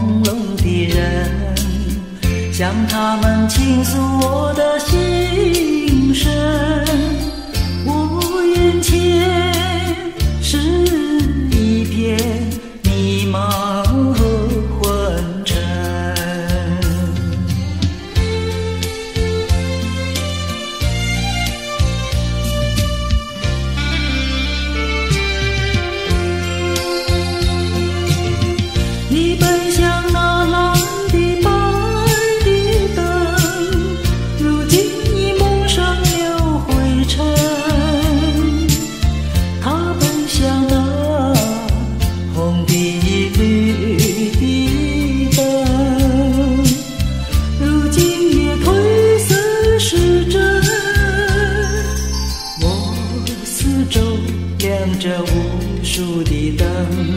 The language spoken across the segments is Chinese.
朦胧的人，向他们倾诉我的心声。我眼前是一片迷茫和昏沉。你奔向那蓝的白的灯，如今已蒙上了灰尘。他奔向那红的绿的灯，如今也褪色失真。我四周亮着无数的灯，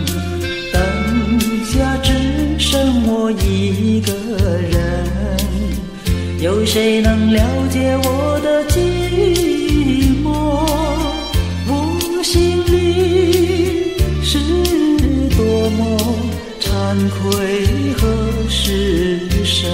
灯下只剩我一个人，有谁能了解我的寂寞？我心里是多么惭愧和失神。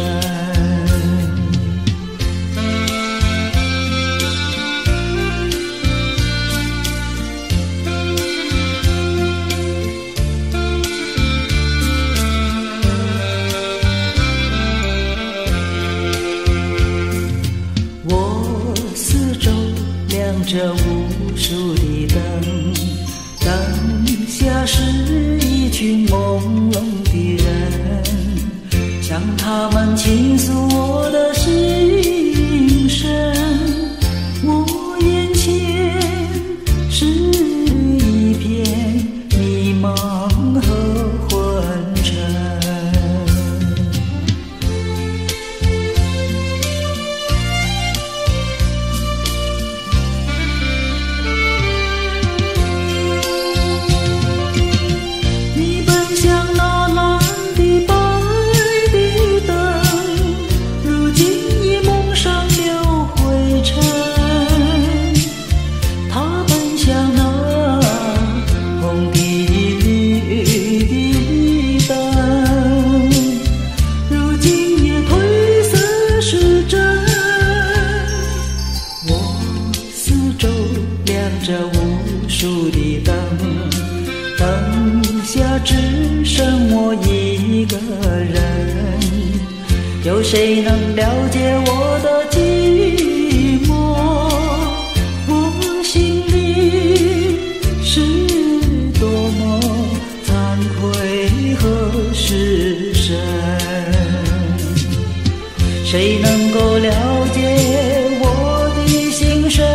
这无数的灯，灯下是一群朦胧的人，向他们倾诉我的心声。我眼前是一片迷茫和昏沉。这无数的灯，灯下只剩我一个人，有谁能了解我的寂寞？我心里是多么惭愧和失神，谁能够了解我的心声？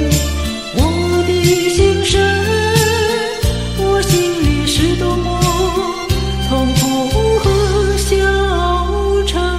我心里是多么痛苦和消沉。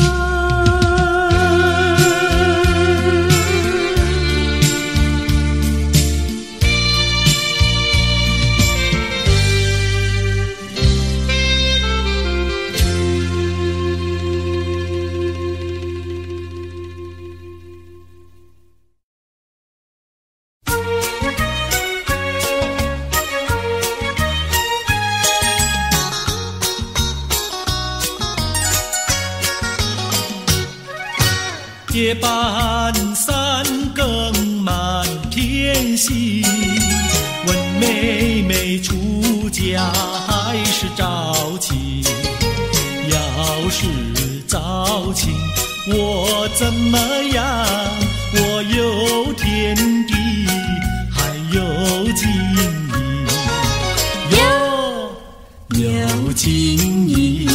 夜半三更满天星，问妹妹出嫁还是早亲？要是早亲，我怎么样？我有天地，还有金银，有金银。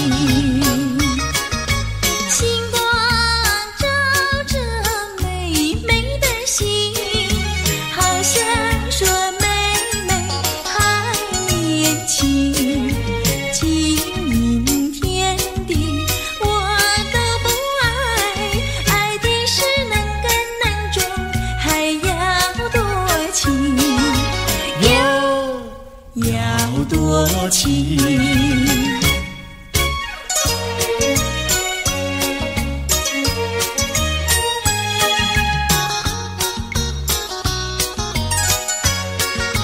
多情，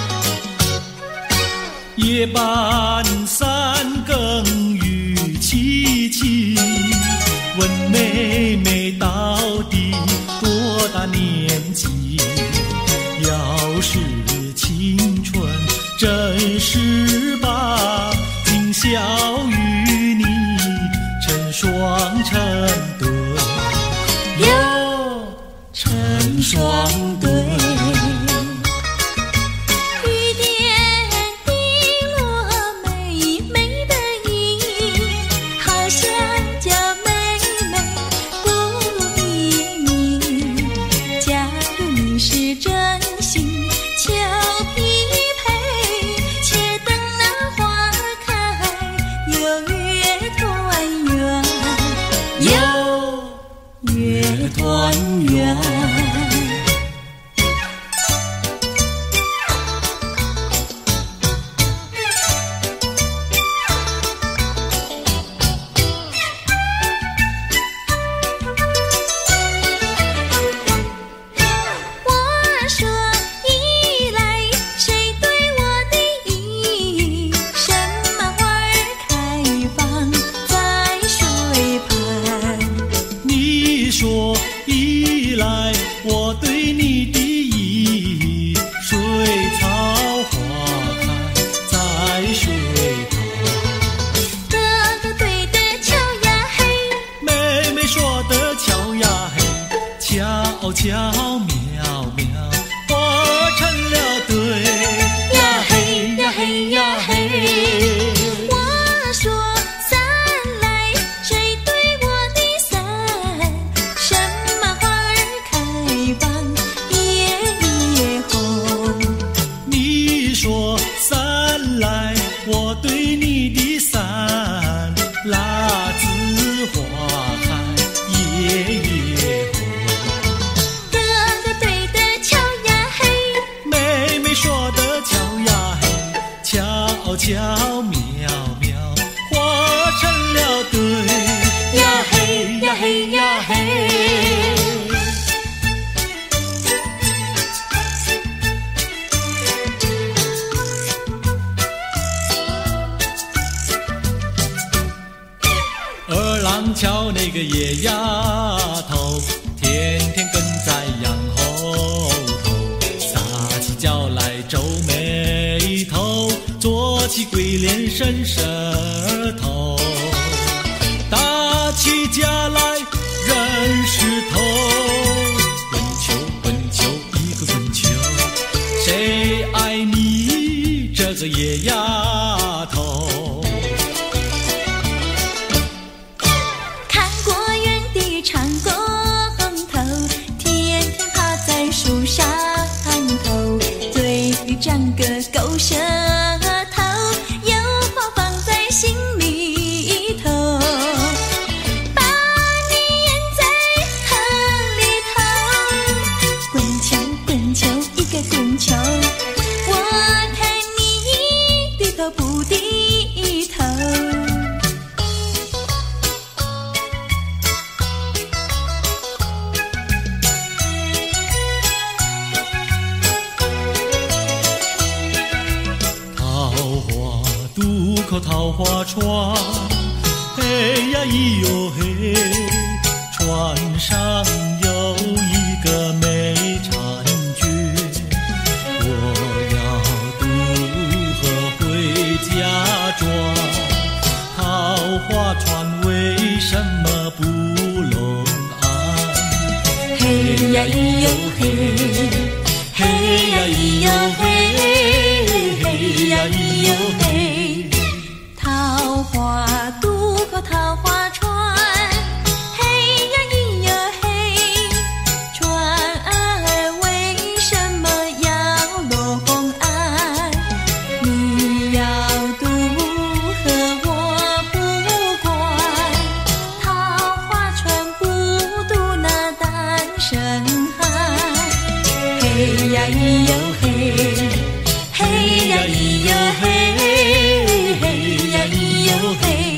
夜半三更雨凄有月团圆。说一来我对你的意，水草花开在水旁。 哥哥对的巧呀嘿， 妹妹说的巧呀嘿，巧巧妙妙化成了对呀嘿呀嘿呀嘿。我说伞来，谁对我的伞？什么花儿开放夜夜红？ 你说伞来，我对你的伞，蜡子花开夜夜红。 哥哥对的巧呀嘿， 妹妹说的巧呀嘿，巧巧妙妙化成了对呀嘿呀嘿呀嘿。 二郎桥那个野丫头，天天跟在羊后头，撒起脚来皱眉头，做起鬼脸伸舌头，打起架来扔石头，滚球滚球一个滚球，谁爱你这个野丫头？ 看过园的长工头，天天趴在树上头，嘴里长个狗舌头，有话放在心里头，把你咽在河里头，滚球滚球一个滚球，我看你低头不低头。 桃花渡口桃花船，嘿呀咿哟嘿，船上有一个美婵娟，我要渡河回家庄，桃花船为什么不拢岸？ 嘿呀咿哟嘿，嘿呀咿哟嘿，嘿呀咿哟嘿。桃花渡口桃花船，嘿呀咿哟嘿。船儿为什么要拢岸？你要渡河我不管，桃花船不渡那单身汉。嘿呀咿哟嘿，嘿呀咿哟嘿，嘿呀咿哟嘿。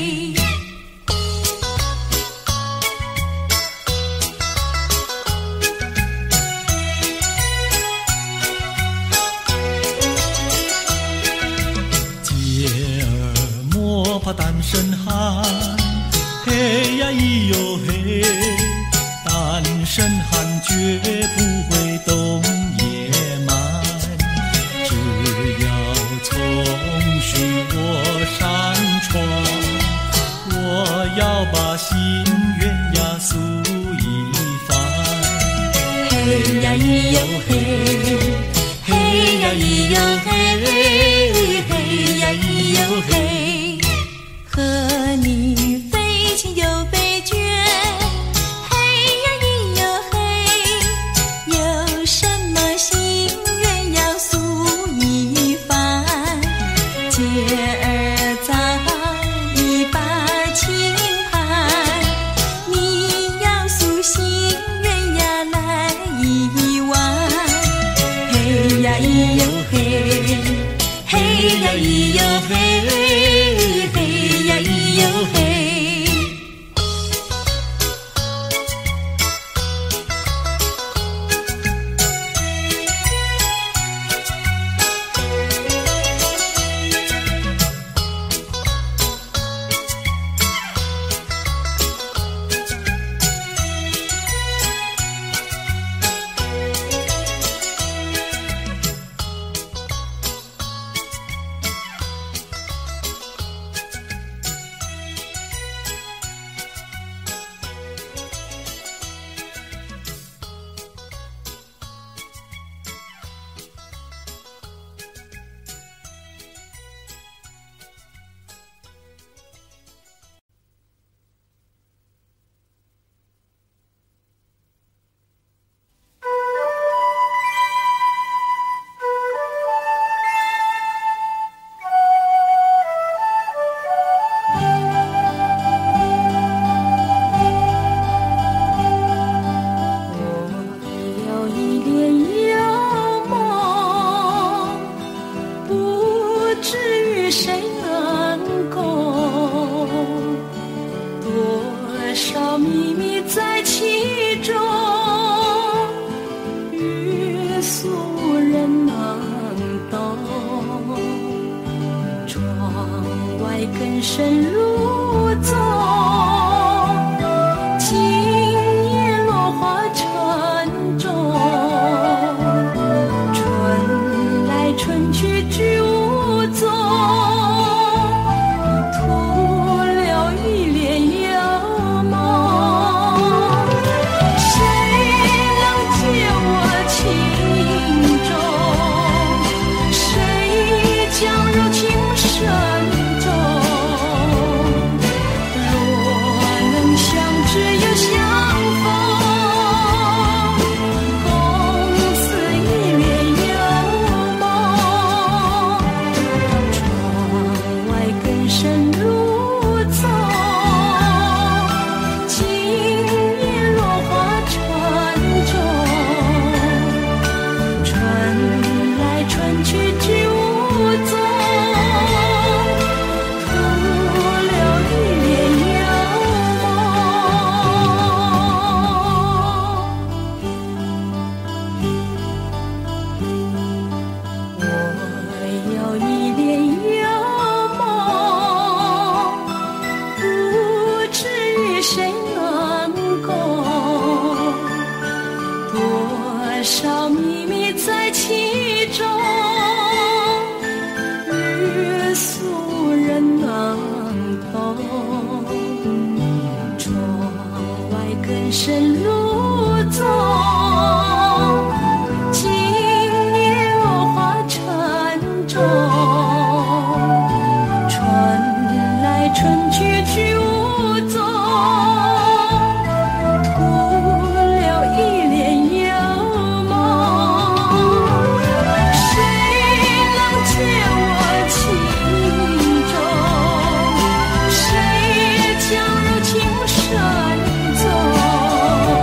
姐儿莫怕单身汉，嘿呀咿哟嘿，单身汉绝不会动野蛮，只要从许我上床，我要把心愿呀诉一番。 嘿呀咿哟嘿，嘿呀咿哟嘿，嘿呀咿哟嘿。和你非亲又非眷，嘿呀咿哟嘿。有什么心愿要诉一番？姐儿早已把情盼，你少秘密在其中，欲俗人能懂。窗外更深入宗，今夜落花沉重。春来春去居无踪，徒留一帘幽梦。谁能解我情衷？谁将柔情深重？若能相知又相逢，共似一帘幽梦。窗外更深入宗，今夜落花沉重。春来春去居无踪，徒留一帘幽梦。我有一帘幽梦，不知与谁能共。多少秘密在其中，欲俗人能懂。窗外更深入宗，今夜落花沉重。春来春去居无踪，徒留一帘幽梦。谁能解我情衷？谁将柔情深重？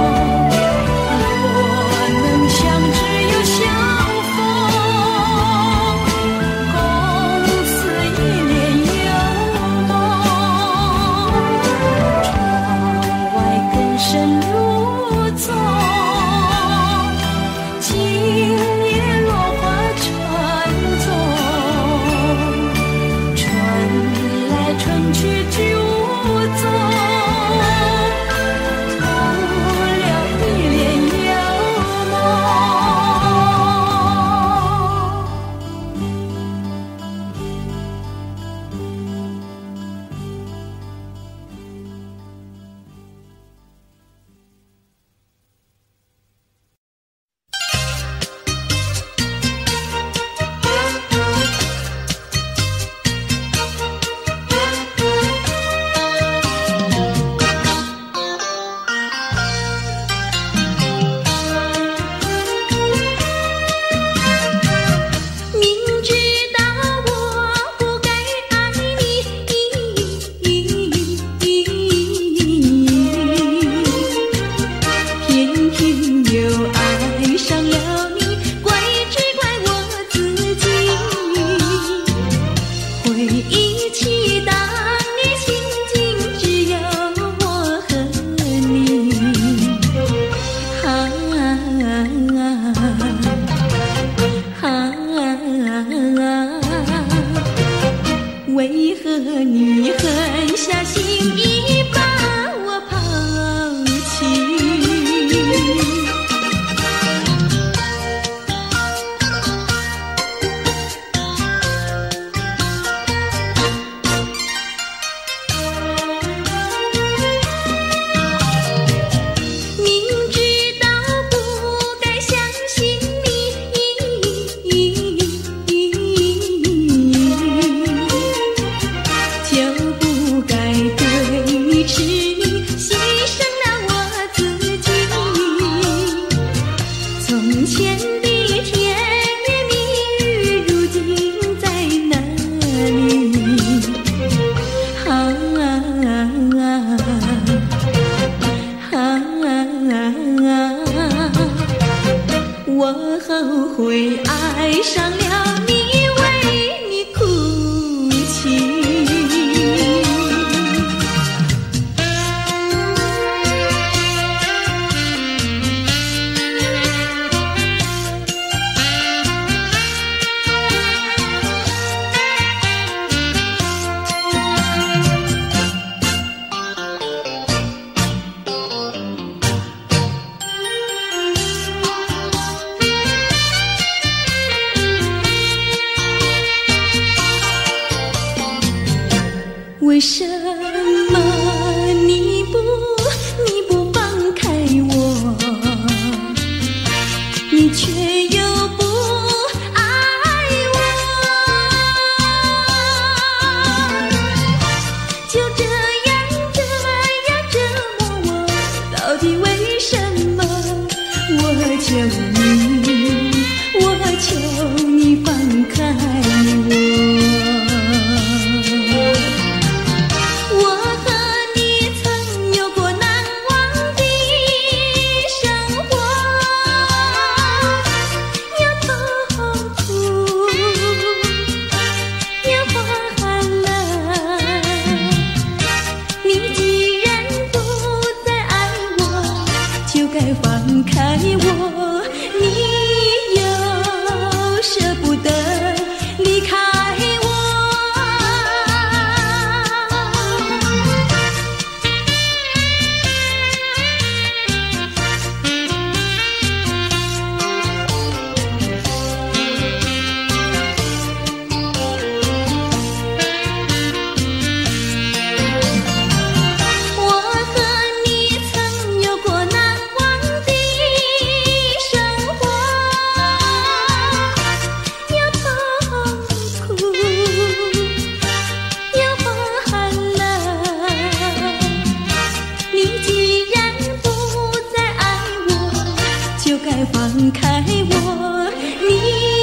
开我，你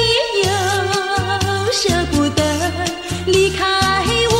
又舍不得离开我。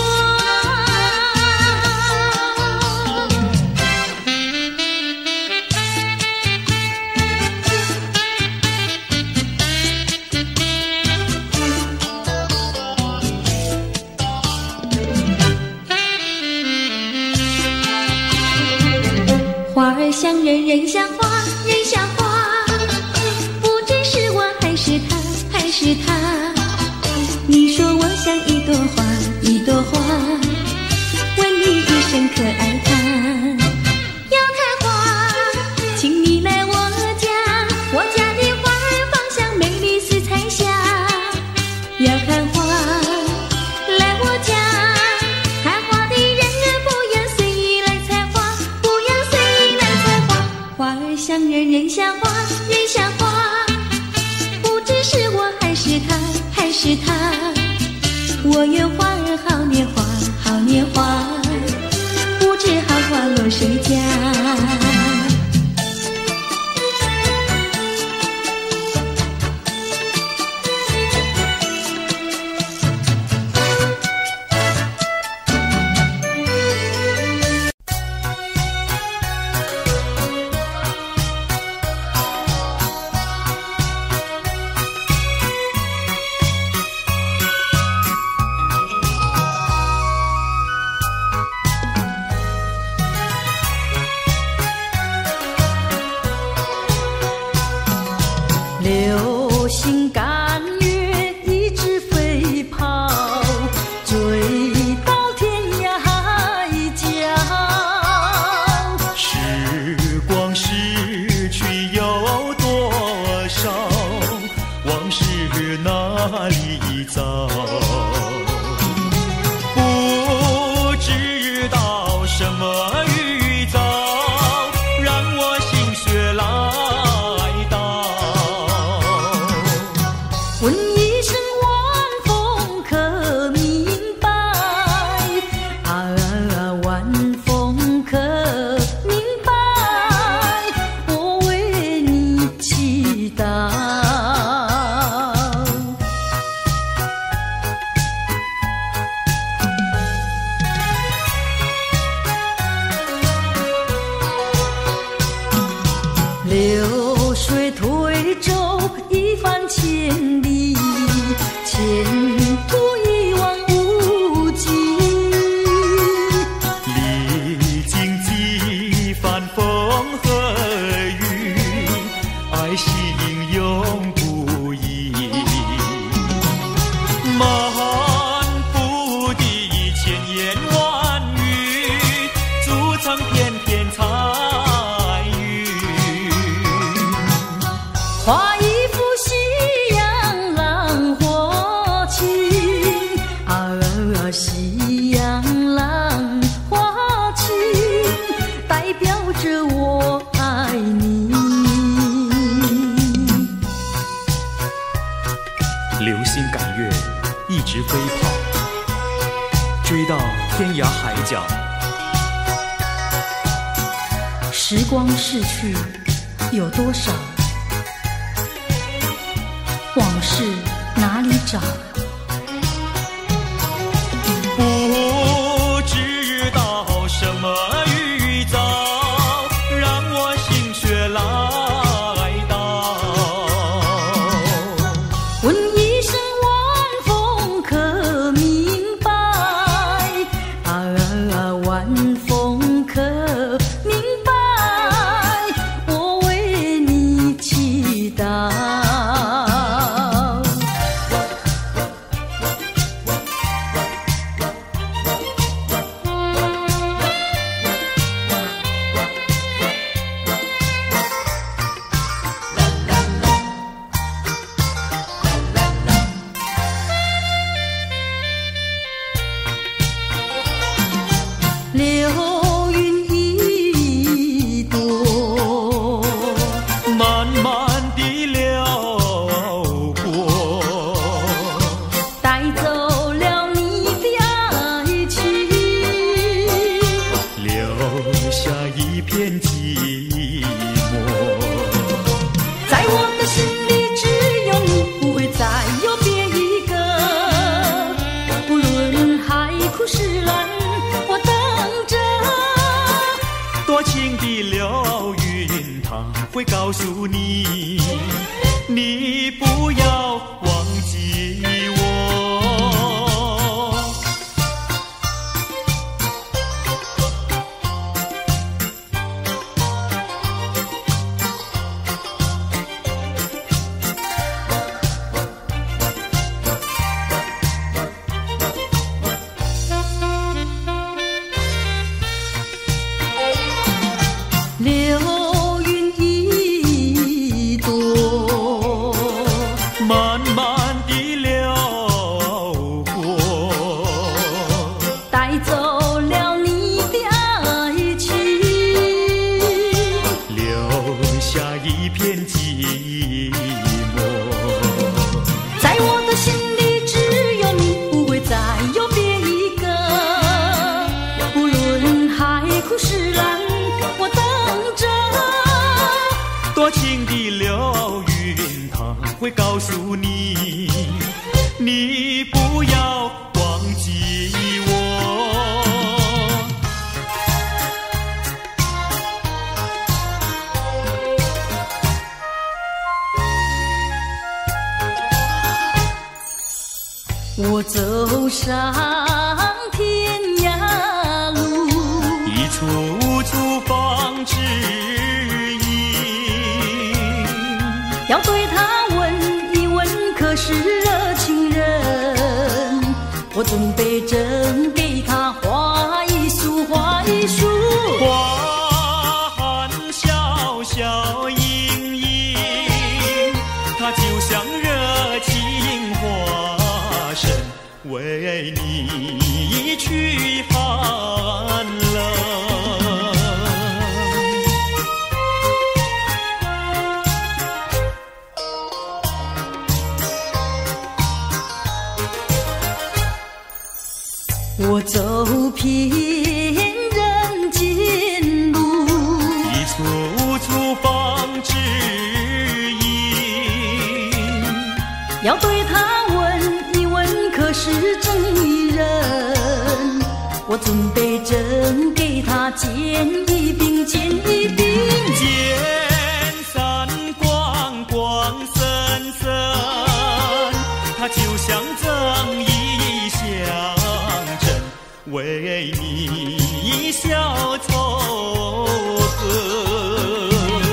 花儿像人，人像花，人像花，不知是我还是他，还是他。你说我像一朵花，一朵花，问你一声可爱它。要看花，请你来我家，我家的花儿芳香美丽似彩霞。要看花，来我家，看花的人儿不要随意来采花，不要随意来采花。花儿像人，人像花，人像花，不知是我还是他，还是他。我愿花儿好年华，好年华，不知好花落谁家。流星赶月一直飞跑，追到天涯海角。 时光逝去有多少，往事哪里找？不知道什么预兆，让我心血来到。 问一声晚风可明白？晚风可明白？我为你祈祷。流水推舟一番千里，前途一望无际。 历经几番风和雨，爱心永不移。满腹的千言万语，筑成片片彩云。 画一幅夕阳浪花情，夕阳浪花情，代表着我爱你。 流星赶月一直飞跑，追到天涯海角。 时光逝去有多少？往事哪里找？ 不知道什么预兆，让我心血来到。 问一声晚风可明白？晚风可明白？我为你祈祷。流云一朵， 慢慢地流过， 带走了你的爱情， 留下一片寂寞。 在我的的流云，它会告诉你，你不要忘记我。 流云一朵， 慢慢地流过， 带走了你的爱情， 留下一片寂寞。 在我的心里只有你，不会再有别一个。不论海枯石烂，我等着。 多情的流云，它会告诉你，你不要忘记我。 我走上天涯路， 一处处放指引， 要对他问一问，可是热情人？我准备真给他画一束，画一束。 花含笑笑盈盈，它就像热情花神，为你驱寒冷。 我走遍人间路， 一处处放指引， 要对他问一问，可是真一人？我准备真给他见一饼，见一饼。 见山光光森森，它就像正义象征，为你消仇恨。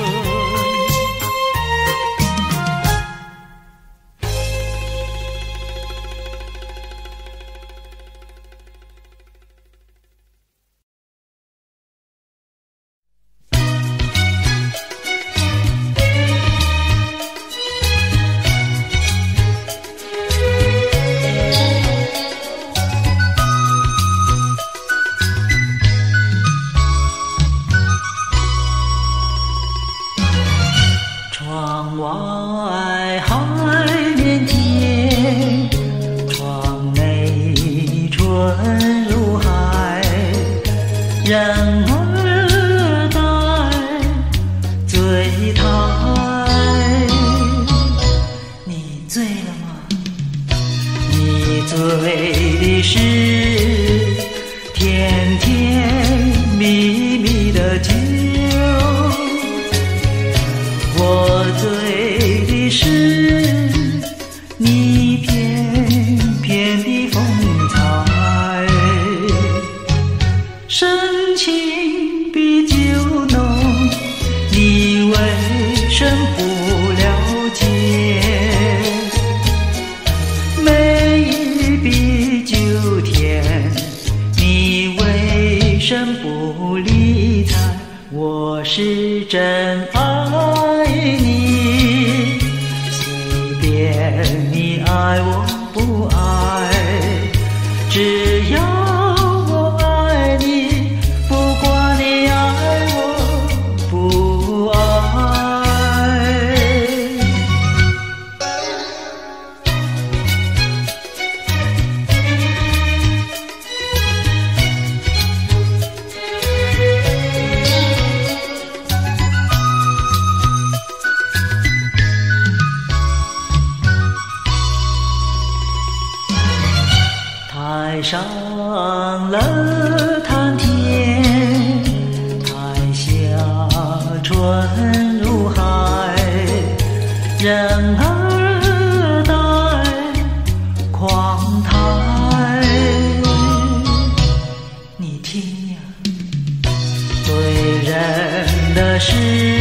窗外海连天，窗内春如海，人儿待醉台。你醉了吗？你醉的是甜甜蜜蜜的酒，我醉的是你翩翩的风采，深情比酒浓，你为什不了解？美比酒甜，你为什不理睬？我是真爱你，随便你爱我不爱，只要我爱你，不管你爱我不爱。台上了谈天，台下春入海，人儿待狂台。你听呀，对人的是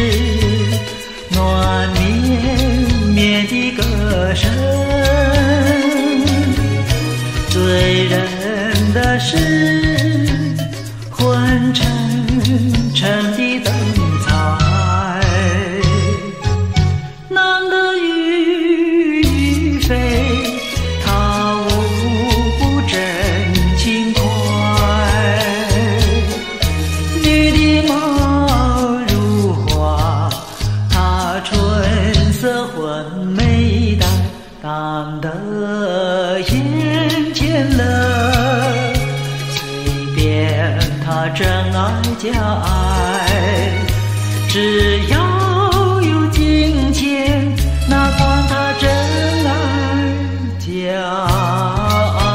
暖绵绵的歌声，对人的是昏沉沉的灯彩。男的与非，他无不真情怀，女的貌如花，她春色昏美淡，淡得眼前乐，随便他真爱假爱，只要有金钱，哪管他真爱假爱。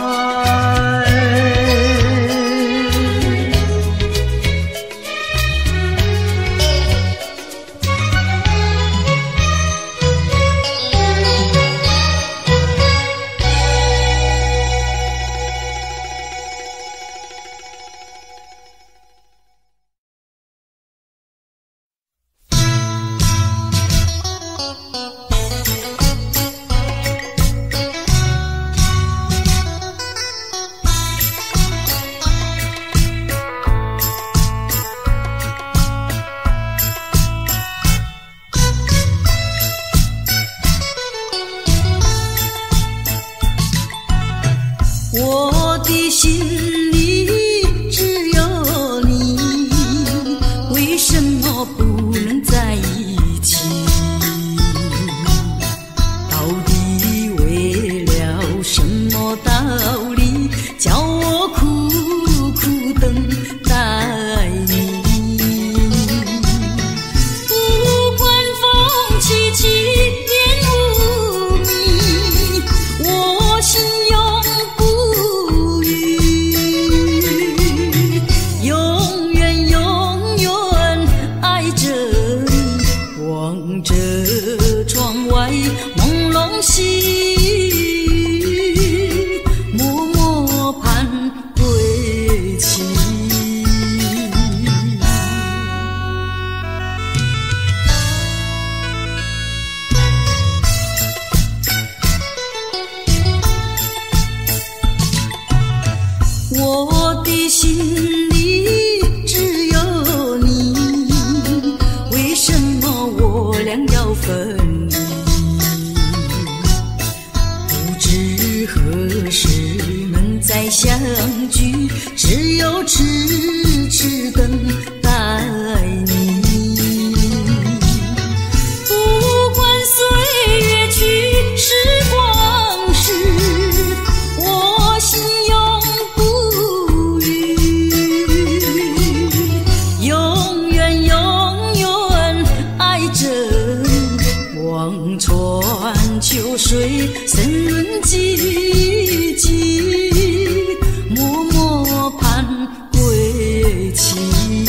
我的心里只有你，为什么不能在一起？到底为了什么道理，叫我苦苦等待你？不管风起起，烟雾迷，我心永不永远永远爱着你，望着窗外朦胧兮，默默盼归期。我的心里只有你，为什么我俩要分离？不知何时能再相聚，只有痴痴等待你。不管岁月去，时光逝，我心永不永远永远爱着你，望穿秋水，深润寂寂，默默盼归期。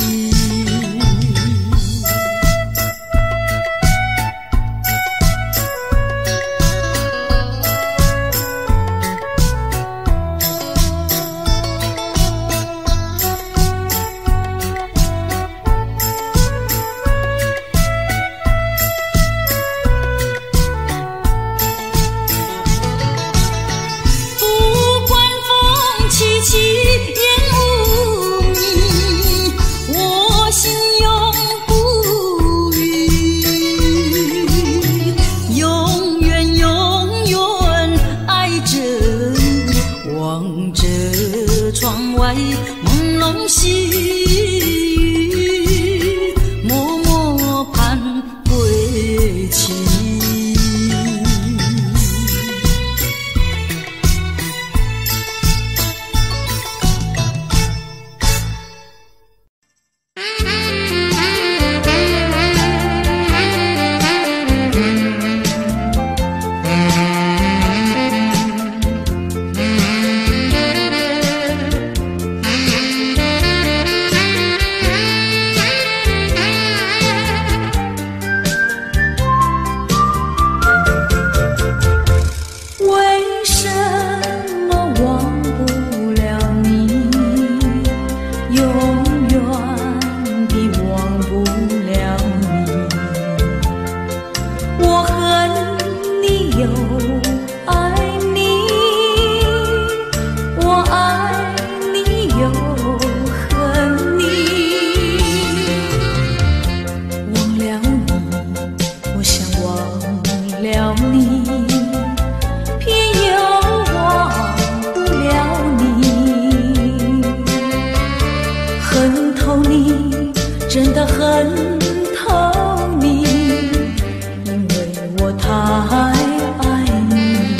真的很透你，因为我太爱你。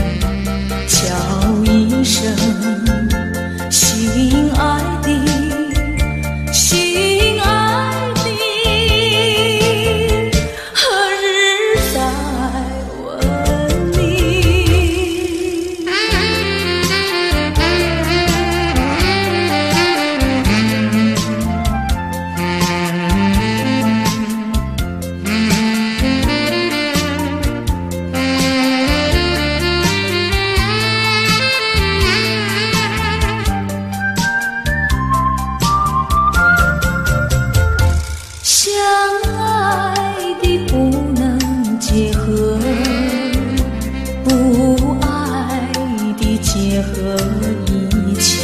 叫一声心爱的，心爱的，何日再问你？相爱的不能结合，不爱的结合一起，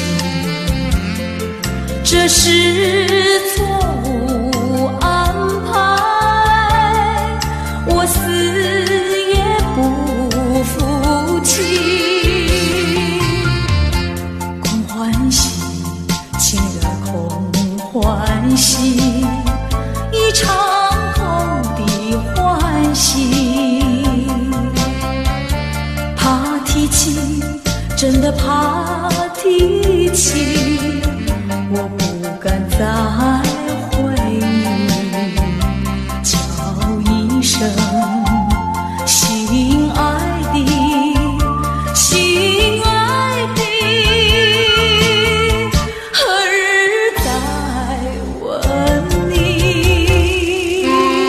这是错误安排，我死也不服气。空欢喜，情人空欢喜，一场空的欢喜。怕提起，真的怕提起，我不敢再回忆。叫一声心爱的，心爱的，何日再问你？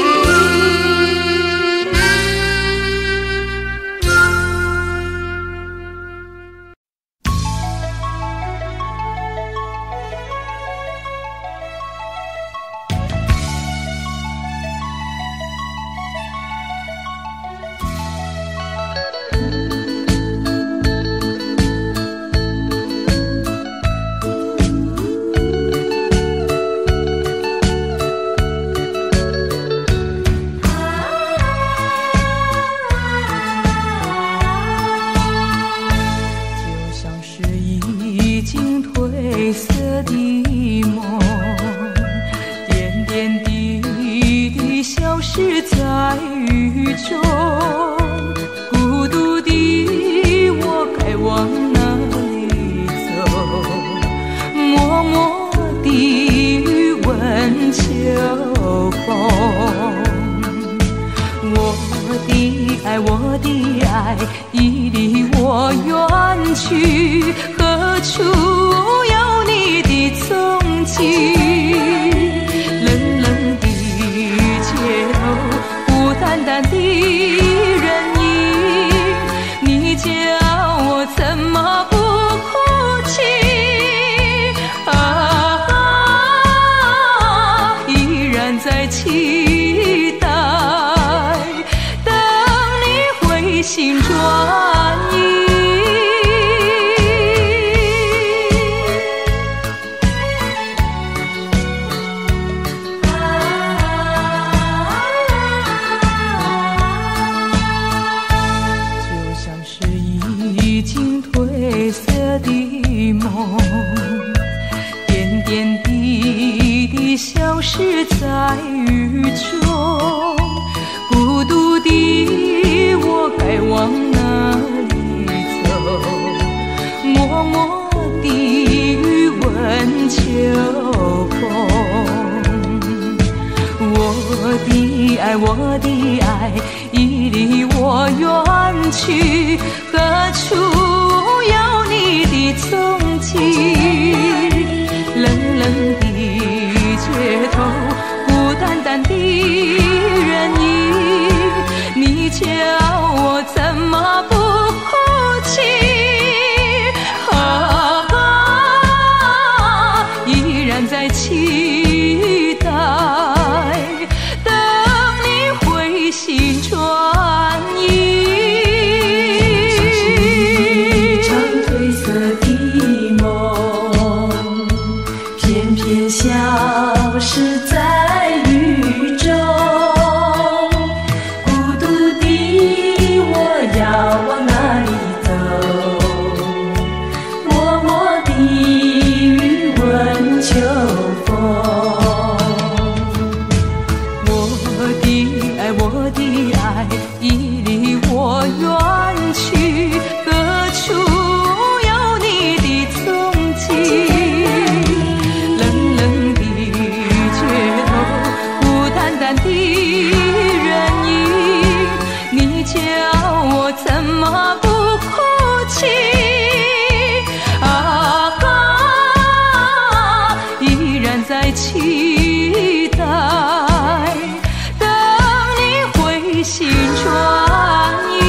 就像是已经褪色的梦，点点滴滴消失在雨中。孤独的我该往哪里走？默默地问秋风。我的爱已离我远去，何处有你的踪迹？冷冷的街头，孤单单的人影，你叫我怎么不哭泣？依然在期待，等你回心转意。就像是已经褪色的梦，点点滴滴消失在雨中。孤独的我该往哪里走？默默地问秋风。我的爱已离我远去，何处有你的踪迹？冷冷的街头，孤单单的人影，你叫我怎么不哭泣？依然在期待，等你回心转意。 一场褪色的梦，偏偏消失在雨中。孤独的我遥望期待，等你回心转意。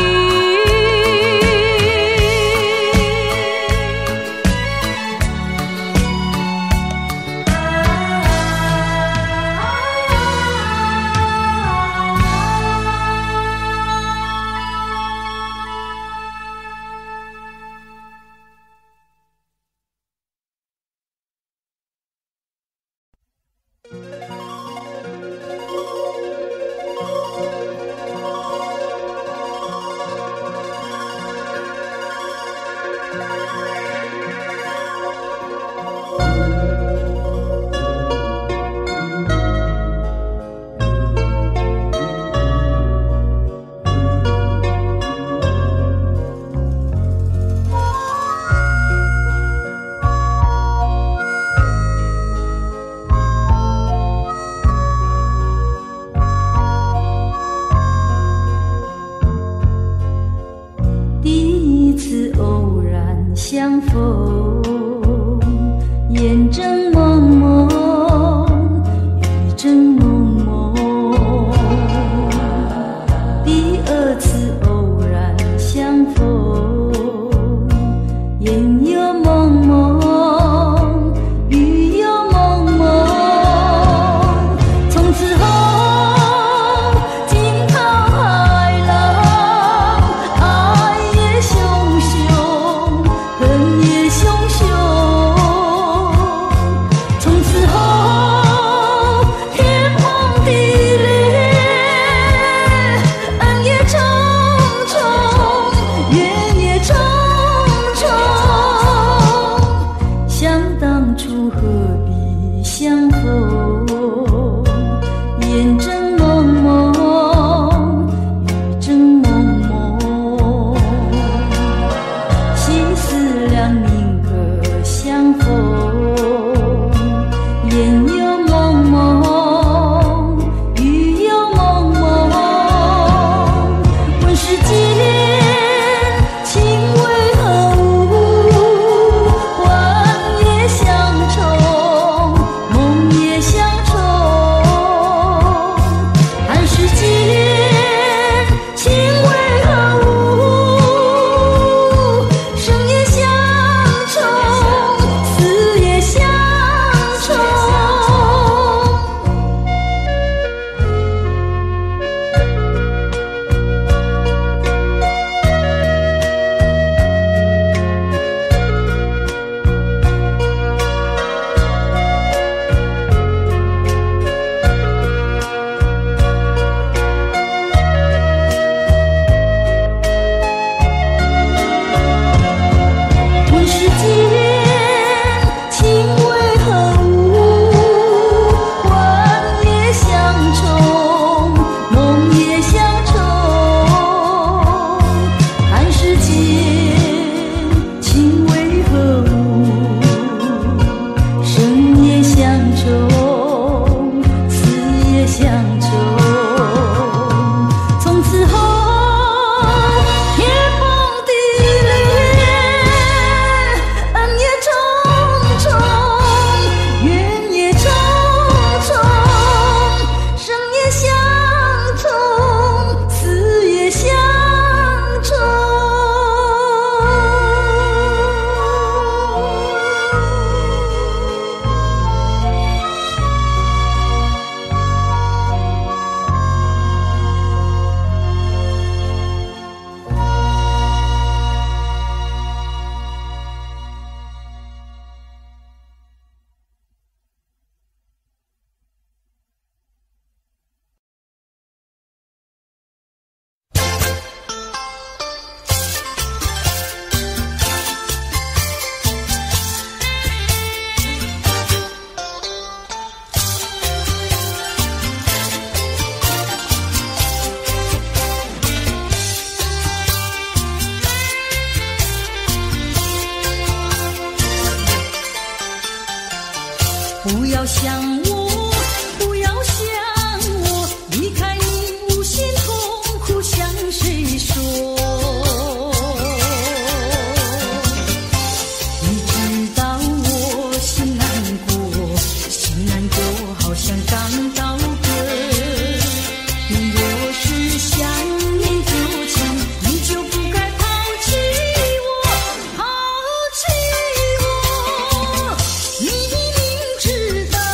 想当刀割。你若是想念旧情，你就不该抛弃我，抛弃我。你明知道，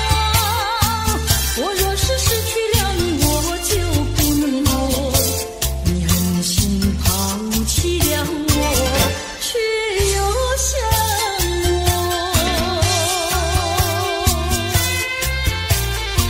我若是失去了你，我就不能活。你狠心抛弃了我，却又想我。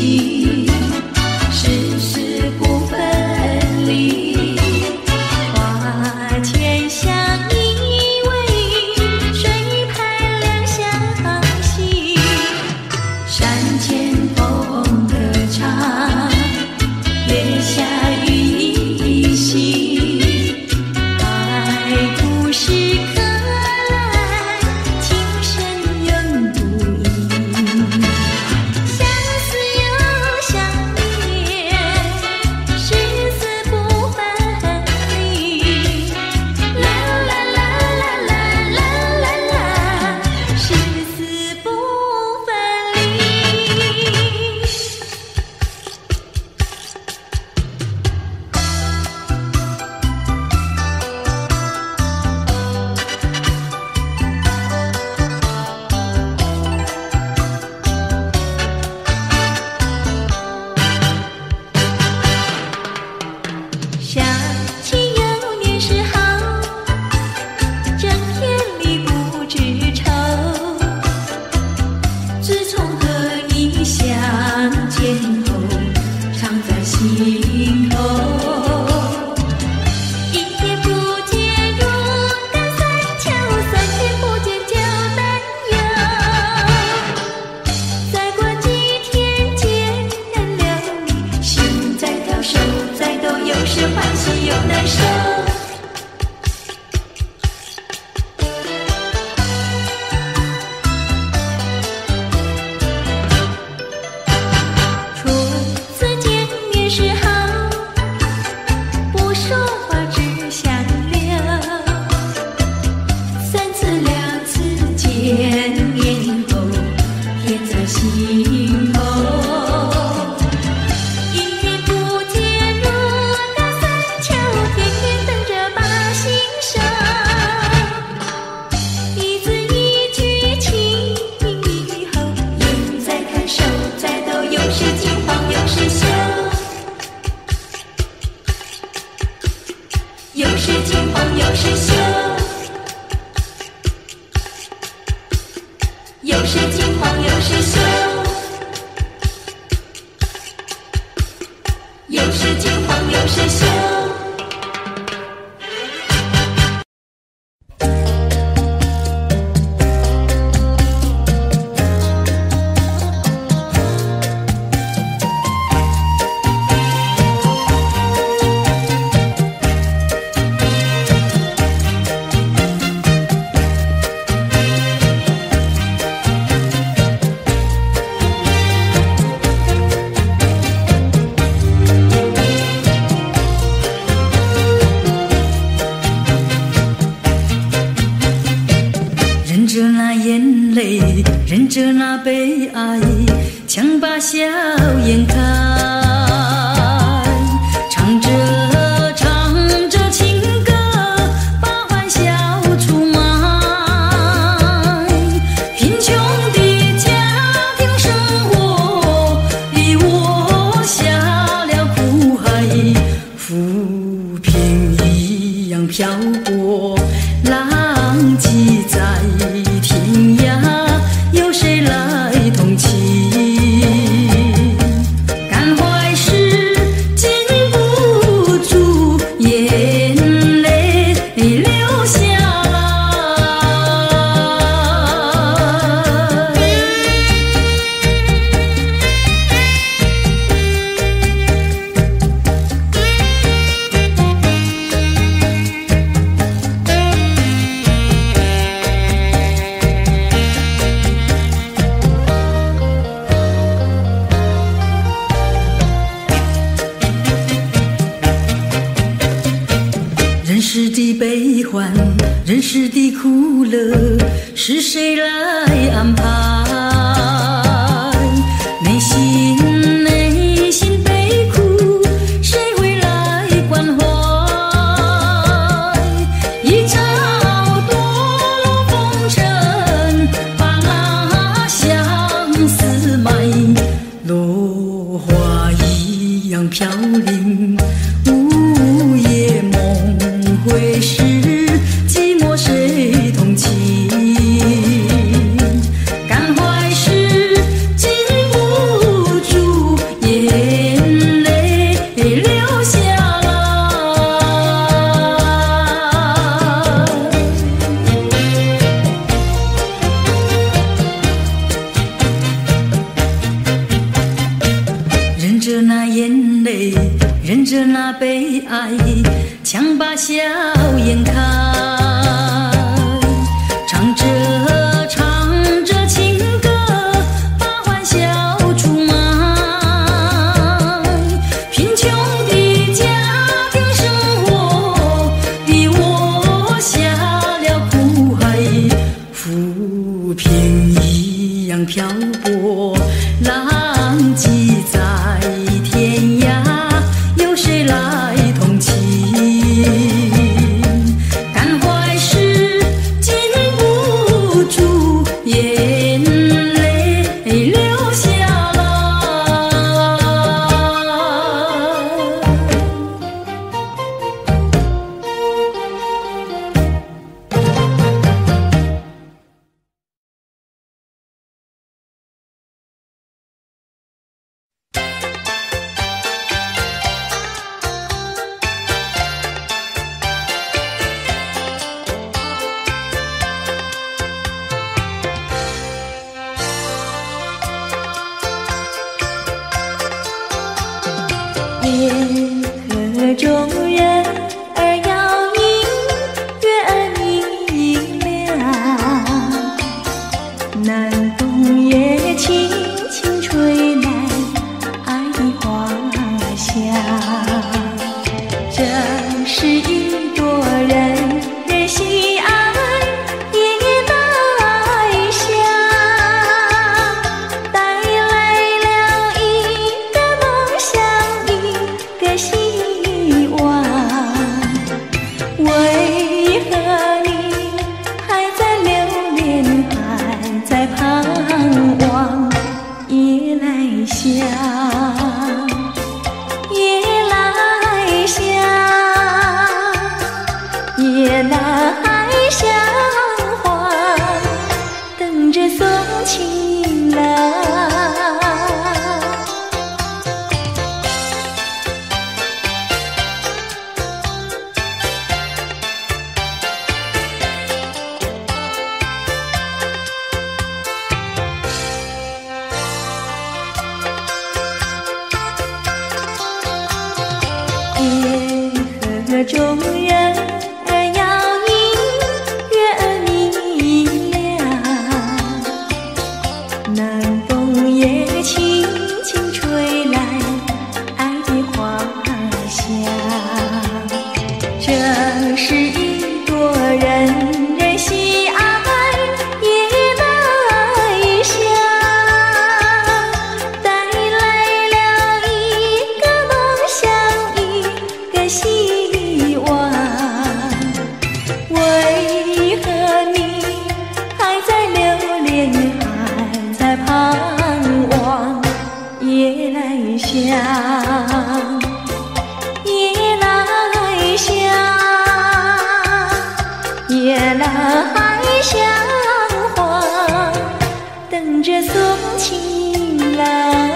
心，世事不分离。花前相依偎，水畔两相惜。山前风歌唱，月下雨依稀。爱不是可来，情深永不移。相思又相恋，誓死不分离。啦啦啦啦啦啦啦啦，誓死不分离。想起幼年时好，整天里不知愁。自从和你相见后，常在心头。一天不见如隔三秋，三天不见就担忧。再过几天见了你，心在跳，手在抖，有时欢喜又难受。初次见面时好，不说话只相留。三次两次见面后，甜在心头。一天不见如隔三秋，天天等着把心收。一字一句情以后，眼在看，手在抖，有时惊慌有时羞。有时惊慌有时羞。有时惊慌有时羞。有时惊慌有时羞。 忍着那眼泪，忍着那悲哀，强把笑颜开。唱着唱着情歌，把欢笑出卖。贫穷的家庭生活，逼我下了苦海，浮萍一样飘过，浪迹在天涯，有谁来同情？感怀时禁不住眼泪流下人世的悲欢，人世的苦乐，是谁来安排？内心悲苦，谁会来关怀？一朝堕落风尘，把相思埋，落花一样飘零，午夜梦回时，寂寞谁同情？感怀时禁不住着那眼泪，忍着那悲哀，强把笑颜开，唱着唱着情歌，把欢笑出卖。贫穷的家庭生活逼我下了苦海，浮萍一样漂泊，浪迹在天涯，有谁来同情？感怀时禁不住眼泪流下来。夜河中人儿摇影，月儿明亮，南风也轻轻吹来爱的花香。这是一朵人人喜爱夜来香，带来了一个梦想，一个希望。为何你还在留恋，还在盼望？夜来香，夜来香，夜来香花，等着送情郎。夜河中人儿摇影，月儿明亮，南风也轻轻吹来爱的花香。这是一朵人人喜爱夜来香，带来了一个梦想，一个希望。为何你还在留恋，还在盼望？夜来香，夜来香，夜来香花，等着送情郎。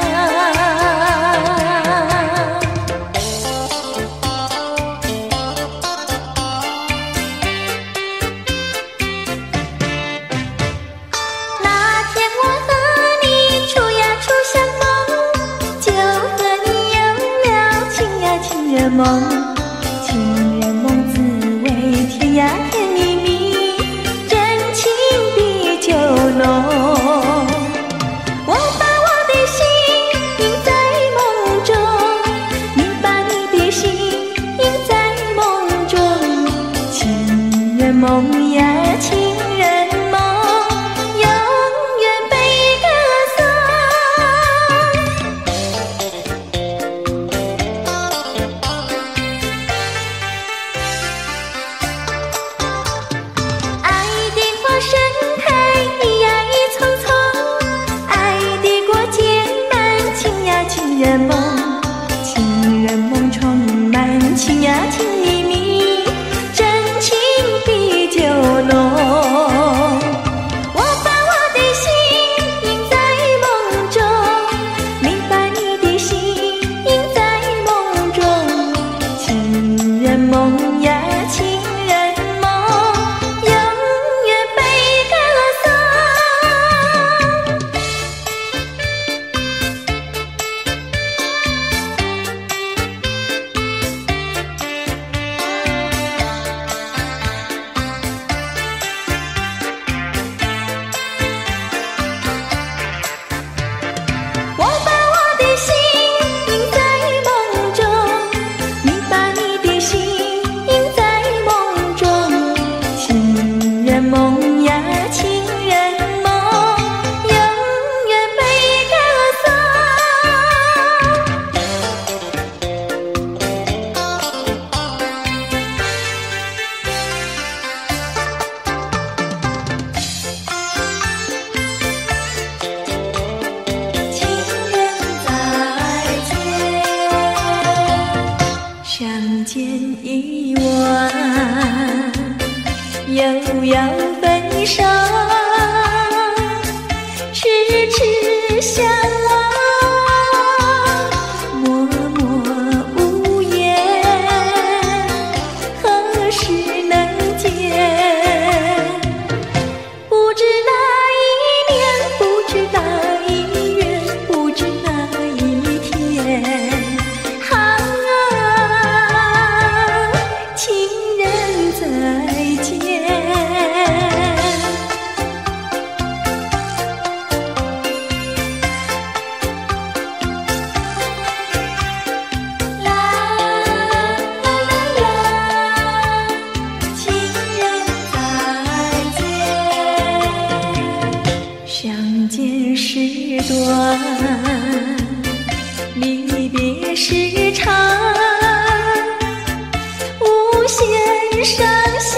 那天我和你处呀处相逢，就和你有了情呀情人梦。情人梦滋味甜呀甜蜜蜜，真情比酒浓。我把我的心印在梦中，你把你的心印在梦中。情人梦呀情人梦，永远被歌颂。爱的花盛开一呀一丛丛，爱的果结满情呀情人梦。情人梦充满情呀情蜜蜜，真情比酒浓。我把我的心印在梦中，你把你的心印在梦中。情人梦呀情人梦，永远被歌颂。 要分手，痴痴相望，默默无言，何时能见？不知哪一年，不知哪一月，不知哪一天。相见时短，离别时长，无限伤心，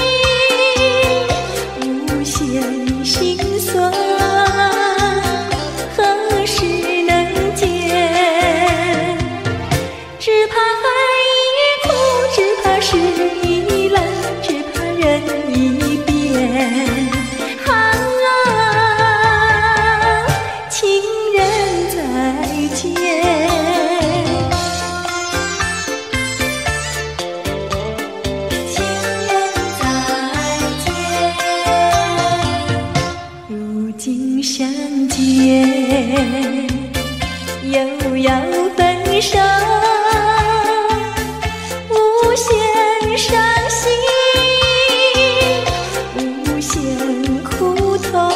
无限心酸，何时能见？只怕爱已枯，只怕事已烂，只怕人已变。相见又要分手，无限伤心，无限苦痛，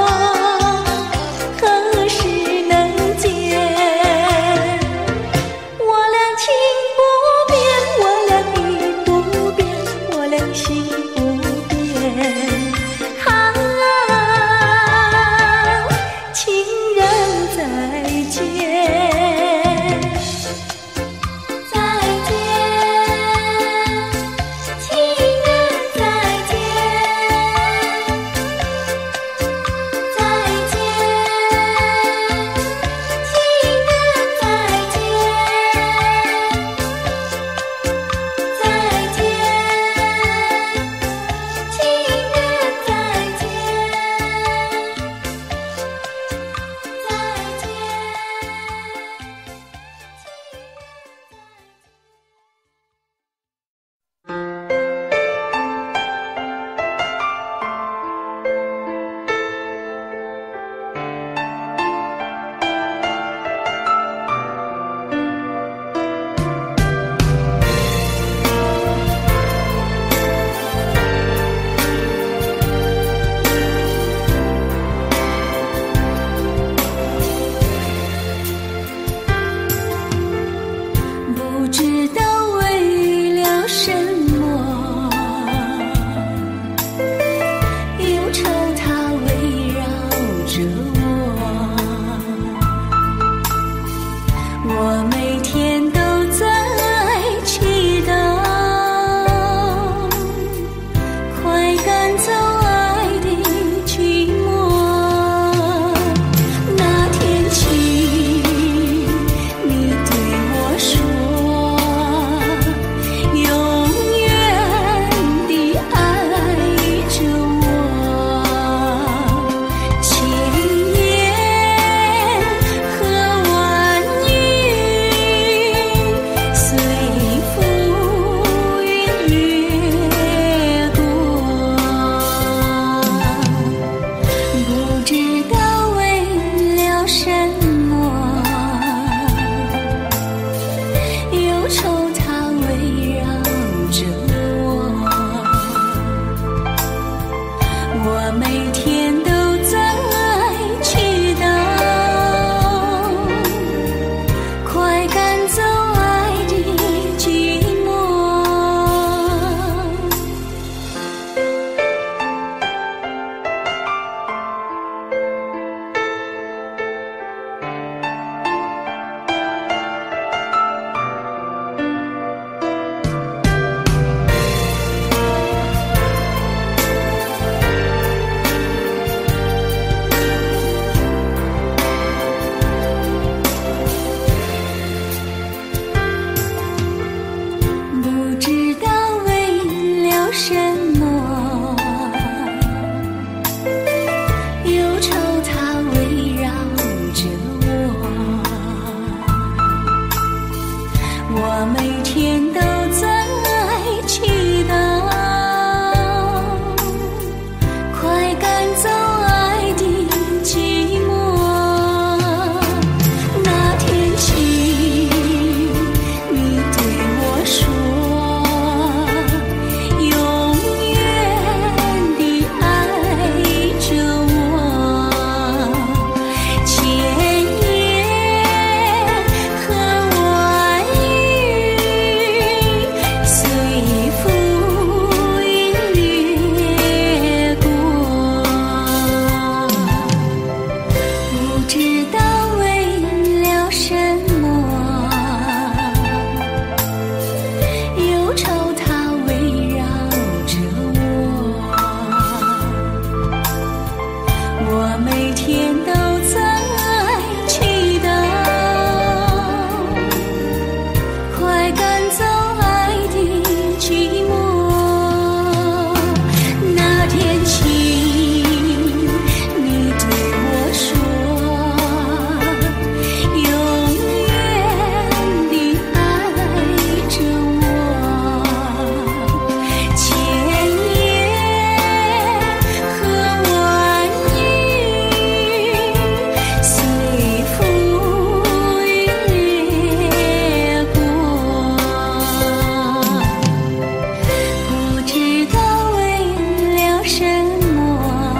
何时能见？我俩情不变，我俩意不变，我俩心不变。 我每天都在祈祷，快赶走爱的寂寞。那天起，你对我说，永远地爱着我，千言和万语随浮云掠过，不知道为了什么，忧愁它围绕着我，我每天都在祈祷，快赶走爱的寂寞。那天起，你对我说，永远地爱着我，千言和万语随浮云掠过，不知道为了什么，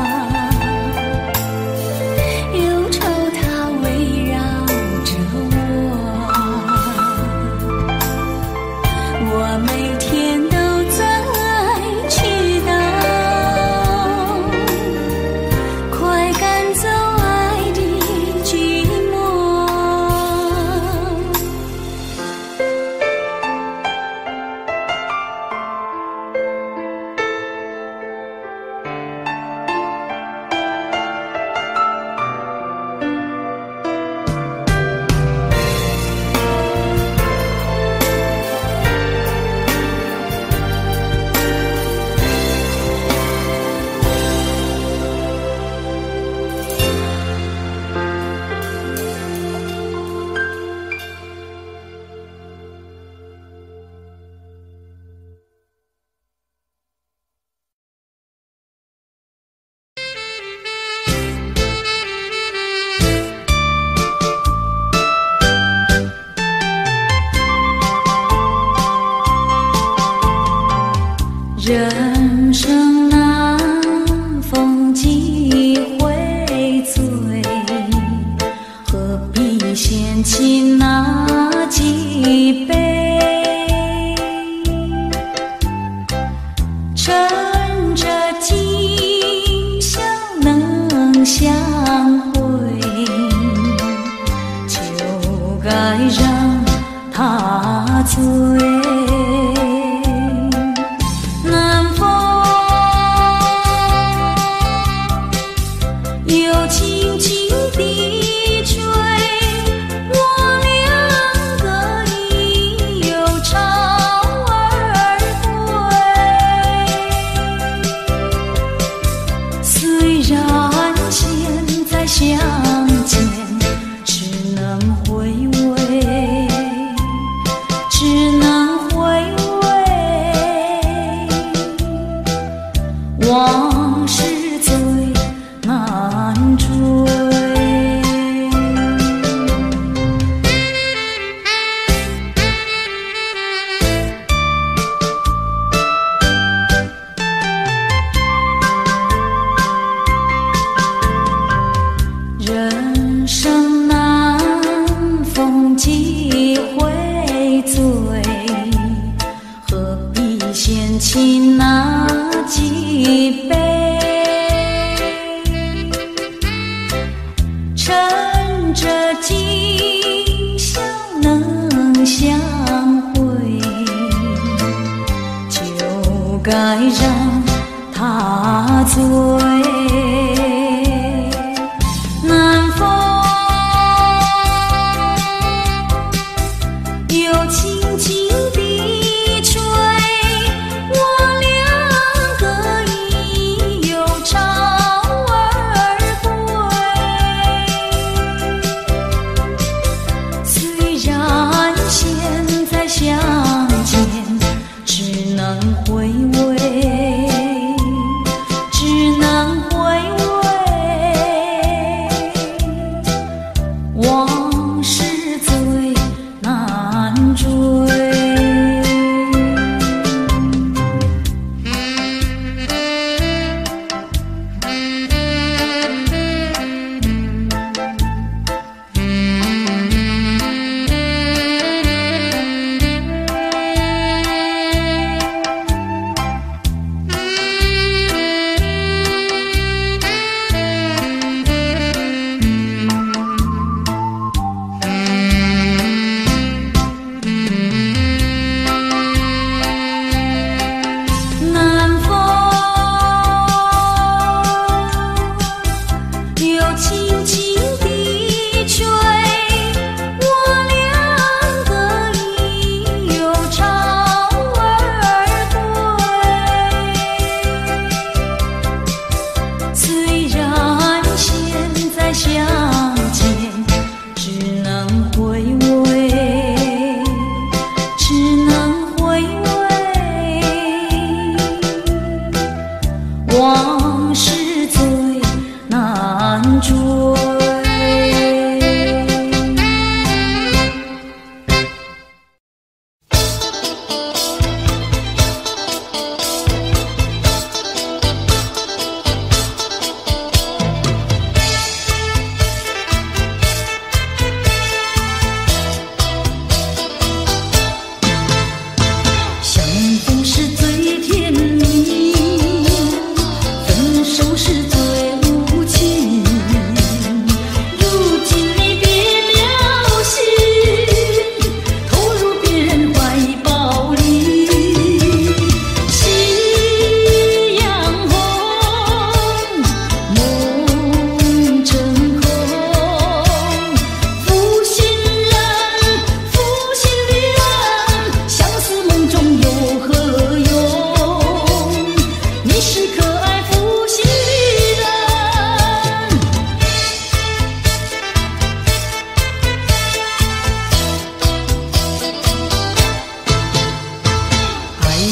忧愁它围绕着我，我每天都在祈祷，快赶走爱的寂寞。人生难，逢几回醉，何必嫌弃那几杯？趁着今宵能相会，就该让他醉。南风又轻轻地吹，我两个已又潮儿归。虽然现在相见只能回味，只能回味，往事最难追。人生难，逢几回醉，何必嫌弃那几杯？趁着今宵能相会，就该让他醉。南风又轻轻地吹，我两个已又潮儿归。虽然现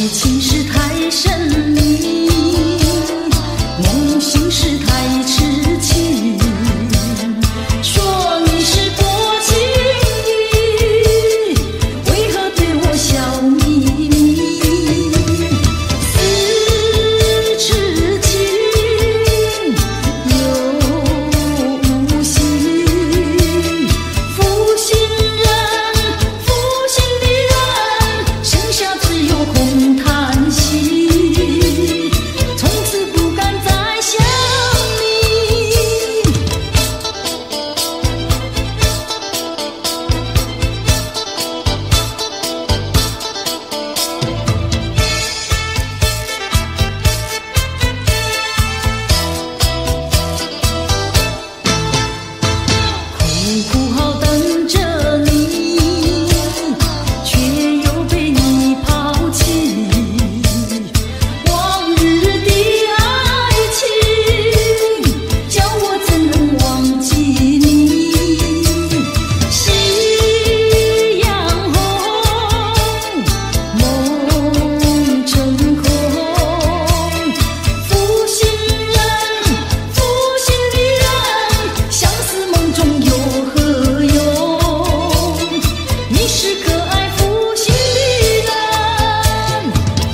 情是太神秘，梦醒时太痴情。说你是多情女，为何对我笑眯眯？似痴情又无心，负心人，负心的人，剩下只有空叹息，从此不敢再想你。苦苦好等着你，却又被你抛弃。往日的爱情，叫我怎能忘记你？夕阳红，梦成空。负心人，负心的人，相思梦中有何用？你是可爱负心的人，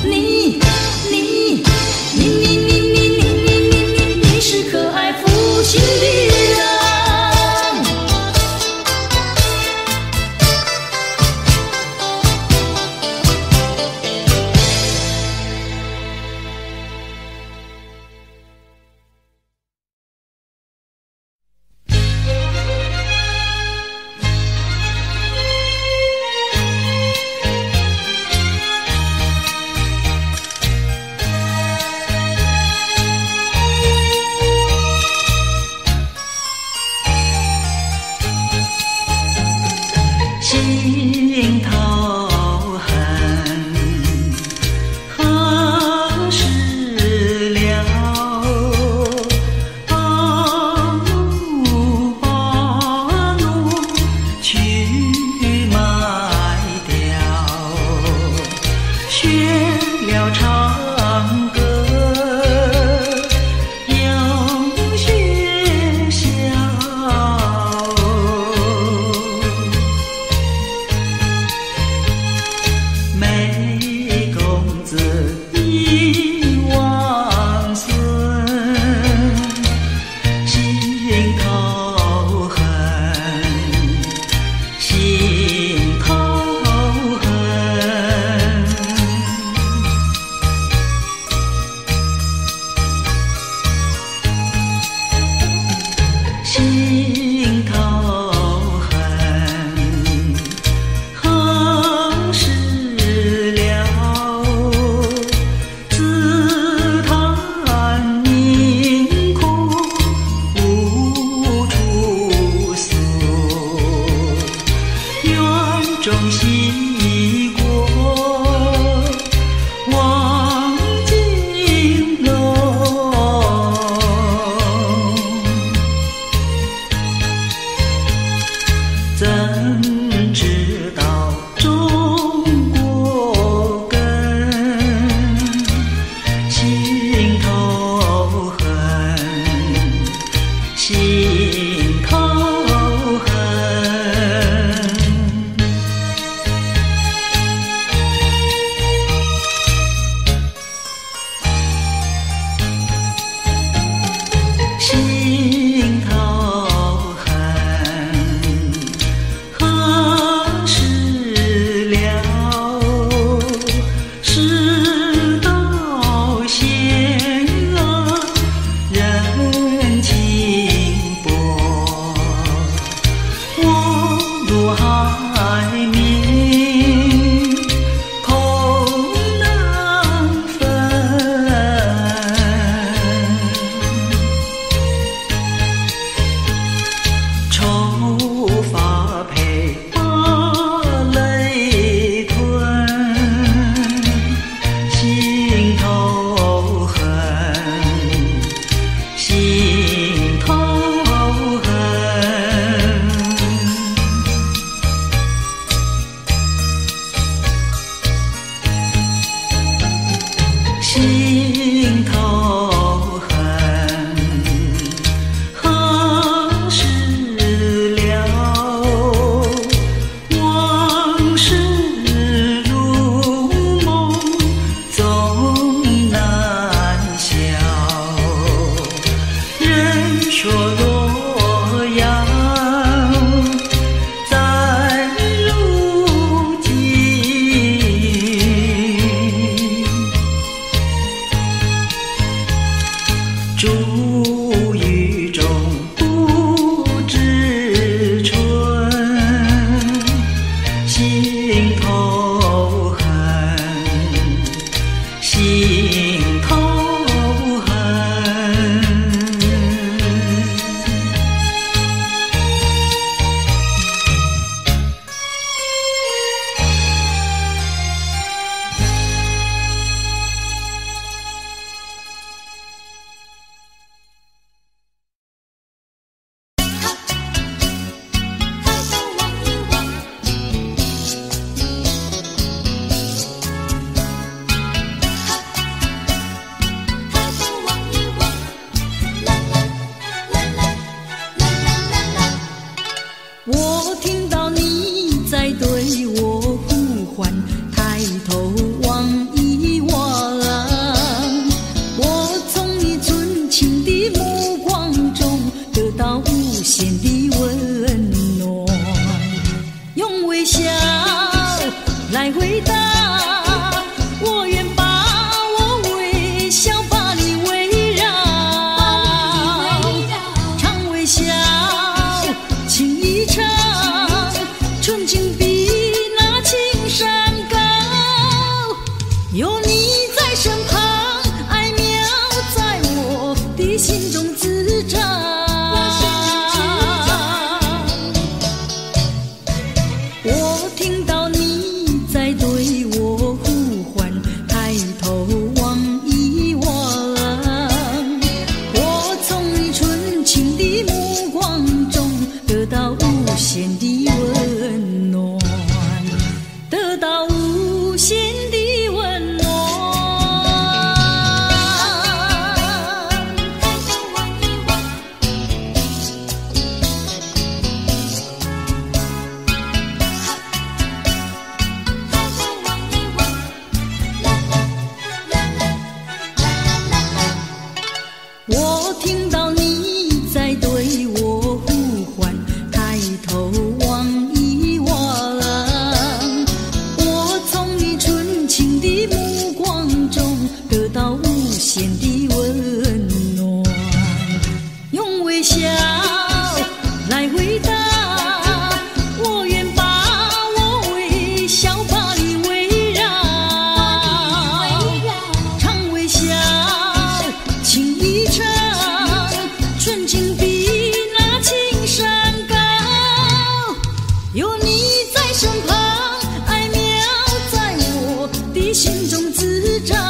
你是可爱负心的人。 心头恨，何时了？把路去卖掉，学了唱歌，又学笑。梅公子忆王孙，心头恨，心头恨。心头恨，何时了？自叹命苦无处诉，园中西过望京楼。怎知道中国根？心头恨，心头恨。 来回答。我愿把我微笑把你围绕，常微笑，情意长，纯情比那青山高。有你在身旁，爱苗在我的心中滋长。我听到你在对我呼唤，抬头望一望，我从你纯情的目光中得到无限的温暖，得到无限的温暖。我听到你在对我呼唤，抬头望一望，我从你纯情的目光中得到无限的温暖，用微笑来回答。我愿把我微笑把你围绕，常微笑，情意长，纯情比那青山高。有你在身旁，爱苗在我的心中滋长。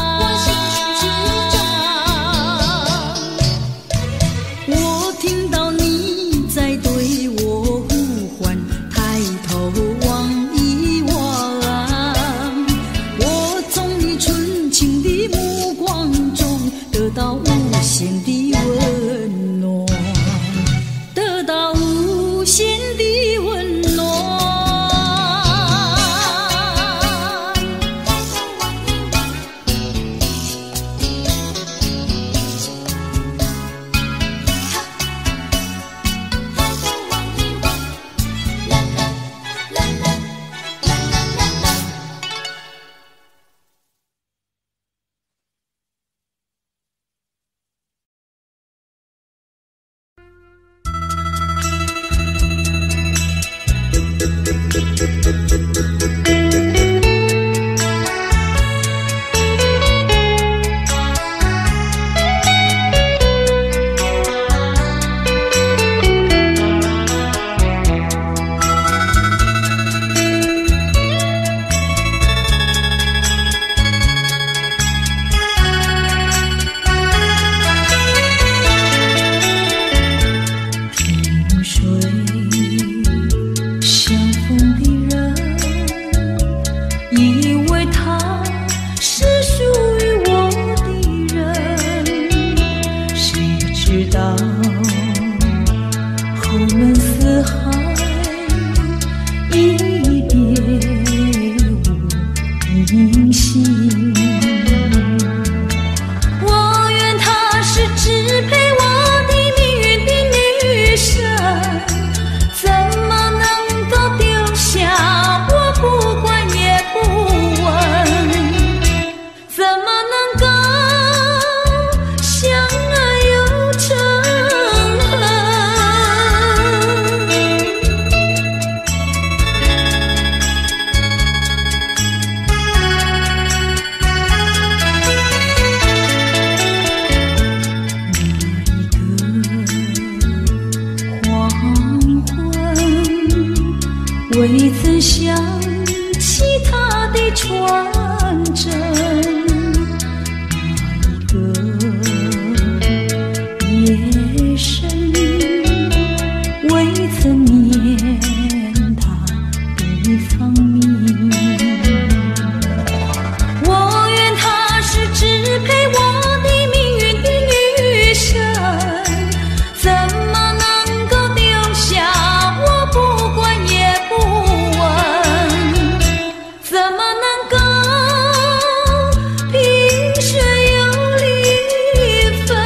我听到你在对我呼唤，抬头望一望，我从你纯情的目光中得到无限的温暖，得到无限的温暖。听水相逢的人，以为他是属于我的人，谁知道后门四海，一别无音信。我愿他是支配我的命运的女神，怎么能够丢下我不管也不问？怎么能够相爱又成未曾想起他的传真，那一个夜深，未曾念他的芳名。我愿他是支配我的命运的女神，怎么能够丢下我不管也不问？怎么能够萍水有离分？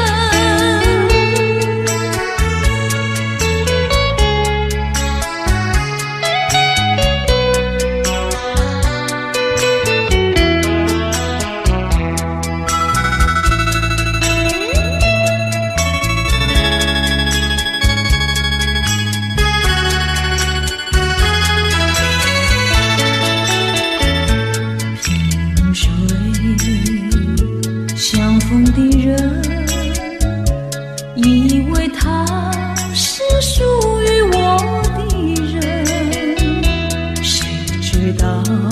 要。